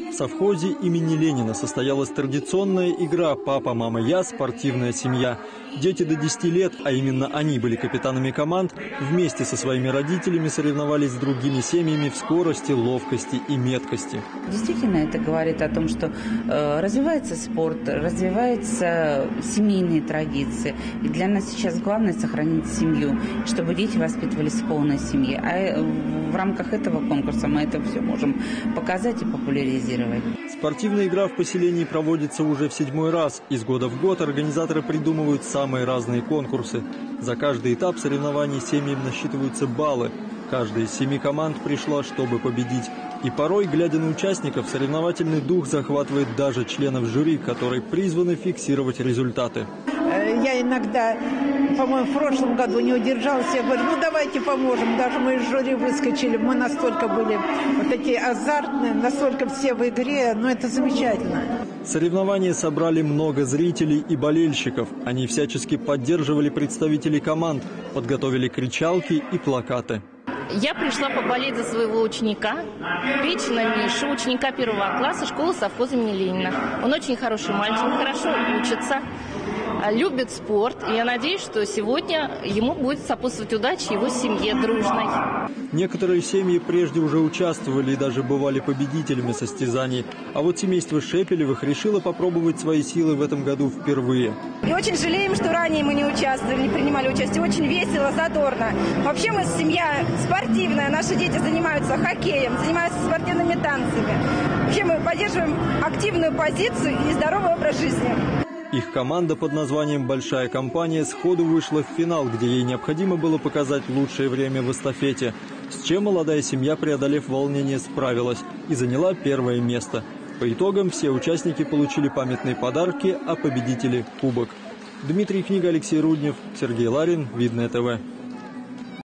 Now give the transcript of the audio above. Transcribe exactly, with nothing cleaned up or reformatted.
В совхозе имени Ленина состоялась традиционная игра «Папа, мама, я. Спортивная семья». Дети до десяти лет, а именно они были капитанами команд, вместе со своими родителями соревновались с другими семьями в скорости, ловкости и меткости. Действительно, это говорит о том, что э, развивается спорт, развиваются семейные традиции. И для нас сейчас главное сохранить семью, чтобы дети воспитывались в полной семье. А в рамках этого конкурса мы это все можем показать и популяризировать. Спортивная игра в поселении проводится уже в седьмой раз. Из года в год организаторы придумывают самые разные конкурсы. За каждый этап соревнований семьям насчитываются баллы. Каждая из семи команд пришла, чтобы победить. И порой, глядя на участников, соревновательный дух захватывает даже членов жюри, которые призваны фиксировать результаты. Я иногда, по-моему, в прошлом году не удержалась. Я говорю, ну давайте поможем. Даже мы из жюри выскочили. Мы настолько были вот такие азартные, настолько все в игре. Ну это замечательно. Соревнования собрали много зрителей и болельщиков. Они всячески поддерживали представителей команд, подготовили кричалки и плакаты. Я пришла поболеть за своего ученика, Печина Мишу, ученика первого класса школы совхоза имени Ленина. Он очень хороший мальчик, хорошо учится, любит спорт. И я надеюсь, что сегодня ему будет сопутствовать удача его семье дружной. Некоторые семьи прежде уже участвовали и даже бывали победителями состязаний. А вот семейство Шепелевых решило попробовать свои силы в этом году впервые. И очень жалеем, что ранее мы не участвовали, не принимали участие. Очень весело, задорно. Вообще мы семья спортивная. Наши дети занимаются хоккеем, занимаются спортивными танцами. Вообще мы поддерживаем активную позицию и здоровый образ жизни. Их команда под названием «Большая компания» сходу вышла в финал, где ей необходимо было показать лучшее время в эстафете. С чем молодая семья, преодолев волнение, справилась и заняла первое место. По итогам все участники получили памятные подарки, а победители – кубок. Дмитрий Книга, Алексей Руднев, Сергей Ларин, Видное ТВ.